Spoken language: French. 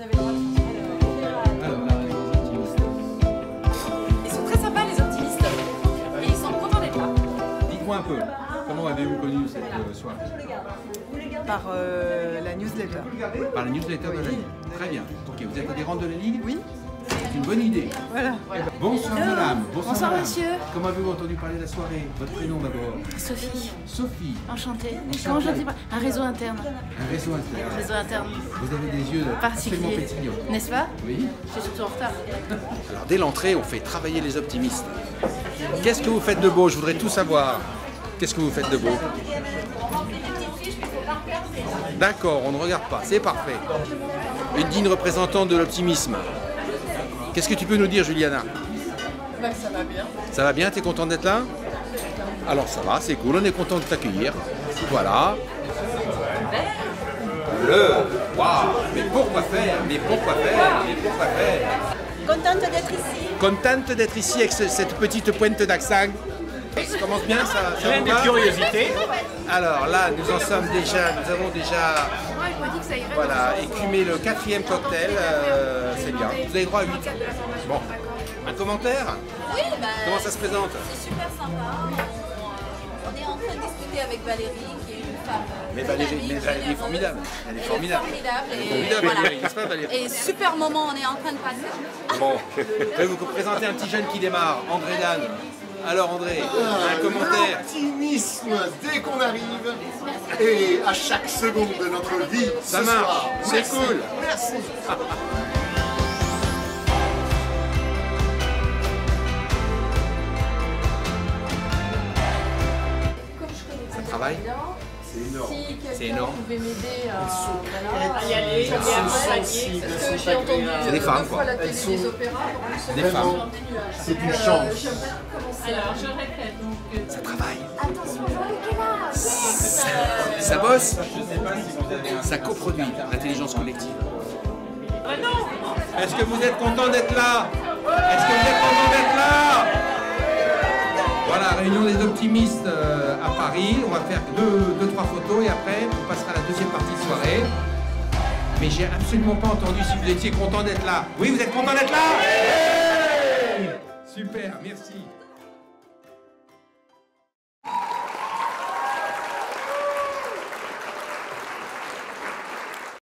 Alors là, les optimistes. Ils sont très sympas les optimistes. Et ils sont contents d'être là. Dites-moi un peu, comment avez-vous connu cette soirée? Par la newsletter. Par la newsletter de la Ligue. Très bien. Ok, vous êtes adhérente de la Ligue? Oui. C'est une bonne idée. Voilà. Bonsoir madame. Bonsoir, madame. monsieur. Comment avez-vous entendu parler de la soirée? Votre prénom d'abord? Sophie, Sophie. enchantée. Comment je dis pas? Un réseau interne. Un réseau interne. Un réseau interne. Vous avez des yeux absolument Particulier. pétillants. N'est-ce pas? Oui. Je suis surtout en retard. Alors dès l'entrée, on fait travailler les optimistes. Qu'est-ce que vous faites de beau? Je voudrais tout savoir. Qu'est-ce que vous faites de beau? D'accord, on ne regarde pas, c'est parfait. Une digne représentante de l'optimisme. Qu'est-ce que tu peux nous dire, Juliana? Ça va bien. Ça va bien, t'es content d'être là? Alors ça va, c'est cool, on est content de t'accueillir. Voilà. Waouh! Mais pourquoi faire? Mais pourquoi faire? Mais pourquoi faire? Contente d'être ici. Contente d'être ici avec cette petite pointe d'accent. Ça commence bien, ça Plein vous de va? curiosité. Alors là, nous avons déjà voilà, écumé le 4e cocktail, c'est bien. Vous avez droit à 8. Bon, un commentaire? Oui, Comment ça se présente? c'est super sympa. On est en train de discuter avec Valérie, qui est une femme. Mais Valérie est formidable. Elle est formidable. Elle est Formidable, formidable. Et, Valérie, n'est-ce pas, Valérie? et super moment, on est en train de passer. Bon, je vais vous présenter un petit jeune qui démarre, André Dan. Alors André, un commentaire? L'optimisme dès qu'on arrive et à chaque seconde de notre vie. Ça ce marche, soir. c'est Merci. cool. Merci. Ça travaille? C'est énorme. C'est énorme. Vous pouvez m'aider À y aller, Elles sont sensibles, elles sont agréables. C'est des femmes quoi. Elles sont C'est des femmes. vraiment, c'est une chance. Alors, je répète. Donc, Ça travaille. Attention, Jean-Luc est là. Ça bosse. Ça coproduit l'intelligence collective. Est-ce que vous êtes content d'être là? Est-ce que vous êtes content d'être là? Voilà, réunion des optimistes à Paris. On va faire deux, trois photos et après on passera à la deuxième partie de soirée. Mais j'ai absolument pas entendu si vous étiez content d'être là. Oui, vous êtes content d'être là? Super, merci.